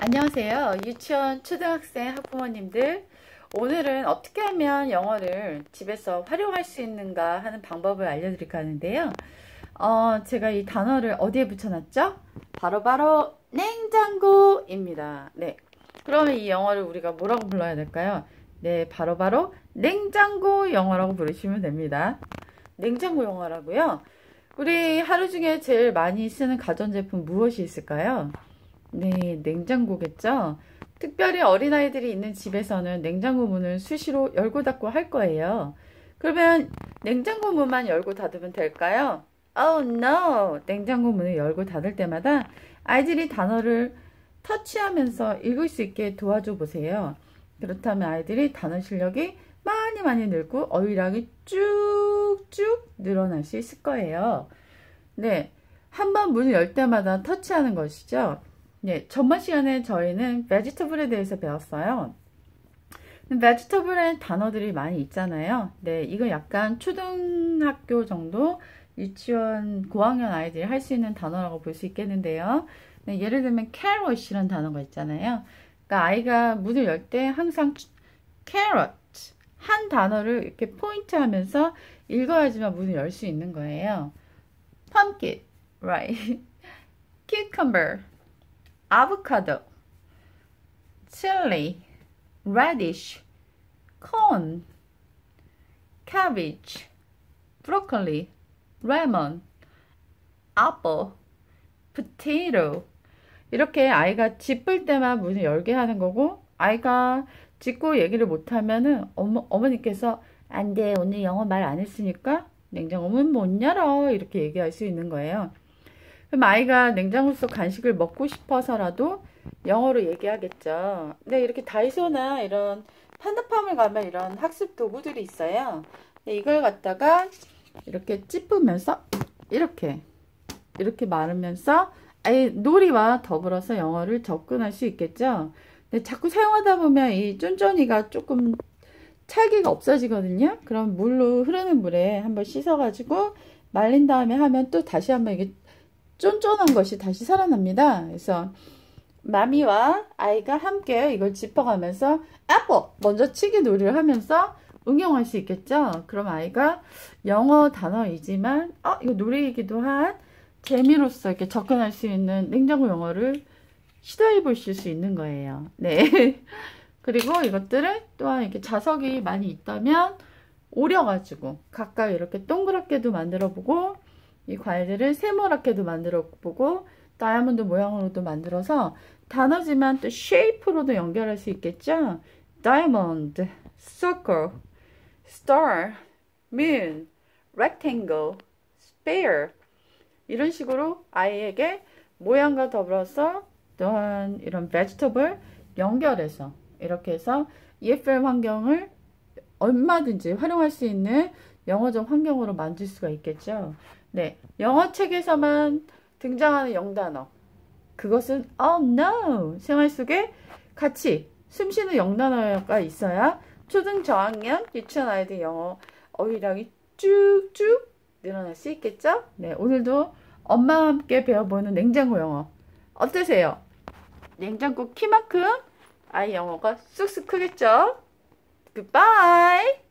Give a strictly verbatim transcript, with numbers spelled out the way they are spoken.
안녕하세요. 유치원 초등학생 학부모님들. 오늘은 어떻게 하면 영어를 집에서 활용할 수 있는가 하는 방법을 알려드릴까 하는데요. 어, 제가 이 단어를 어디에 붙여놨죠? 바로바로 냉장고입니다. 네. 그러면 이 영어를 우리가 뭐라고 불러야 될까요? 네, 바로바로 냉장고 영어라고 부르시면 됩니다. 냉장고 영어라고요? 우리 하루 중에 제일 많이 쓰는 가전제품 무엇이 있을까요? 네, 냉장고겠죠? 특별히 어린아이들이 있는 집에서는 냉장고 문을 수시로 열고 닫고 할 거예요. 그러면 냉장고 문만 열고 닫으면 될까요? Oh no! 냉장고 문을 열고 닫을 때마다 아이들이 단어를 터치하면서 읽을 수 있게 도와줘 보세요. 그렇다면 아이들이 단어 실력이 많이 많이 늘고 어휘량이 쭉쭉 늘어날 수 있을 거예요. 네, 한번 문을 열 때마다 터치하는 것이죠. 네, 전번 시간에 저희는 vegetable에 대해서 배웠어요. vegetable의 단어들이 많이 있잖아요. 네, 이거 약간 초등학교 정도 유치원 고학년 아이들이 할 수 있는 단어라고 볼 수 있겠는데요. 네, 예를 들면 carrot이라는 단어가 있잖아요. 그러니까 아이가 문을 열 때 항상 carrot 한 단어를 이렇게 포인트 하면서 읽어야지만 문을 열 수 있는 거예요. pumpkin, right? cucumber, avocado, chili, radish, corn, cabbage, broccoli, lemon, apple, potato. 이렇게 아이가 짚을 때만 문을 열게 하는 거고, 아이가 짚고 얘기를 못하면은 어머, 어머니께서 안 돼, 오늘 영어 말 안 했으니까 냉장고 문 못 열어, 이렇게 얘기할 수 있는 거예요. 그럼 아이가 냉장고 속 간식을 먹고 싶어서라도 영어로 얘기하겠죠. 근데 이렇게 다이소나 이런 한정판을 가면 이런 학습 도구들이 있어요. 이걸 갖다가 이렇게 찝으면서 이렇게 이렇게 말하면서 아이 놀이와 더불어서 영어를 접근할 수 있겠죠. 근데 자꾸 사용하다 보면 이 쫀쫀이가 조금 찰기가 없어지거든요. 그럼 물로 흐르는 물에 한번 씻어가지고 말린 다음에 하면 또 다시 한번 이게 쫀쫀한 것이 다시 살아납니다. 그래서 마미와 아이가 함께 이걸 짚어가면서 애플 먼저 치기 놀이를 하면서 응용할 수 있겠죠. 그럼 아이가 영어 단어이지만 어 이거 놀이이기도 한 재미로서 이렇게 접근할 수 있는 냉장고 영어를 시도해 보실 수 있는 거예요. 네. 그리고 이것들을 또한 이렇게 자석이 많이 있다면 오려가지고 가까이 이렇게 동그랗게도 만들어 보고 이 과일들을 세모나게도 만들어 보고 다이아몬드 모양으로도 만들어서 단어지만 또 쉐이프로도 연결할 수 있겠죠. 다이아몬드, circle, star, moon, rectangle, sphere 이런 식으로 아이에게 모양과 더불어서 또한 이런 vegetable 연결해서 이렇게 해서 이에프엠 환경을 얼마든지 활용할 수 있는 영어적 환경으로 만들 수가 있겠죠. 네, 영어 책에서만 등장하는 영단어 그것은 oh no 생활 속에 같이 숨쉬는 영단어가 있어야 초등 저학년 유치원 아이들 영어 어휘량이 쭉쭉 늘어날 수 있겠죠. 네, 오늘도 엄마와 함께 배워보는 냉장고 영어 어떠세요? 냉장고 키만큼 아이 영어가 쑥쑥 크겠죠. 굿바이.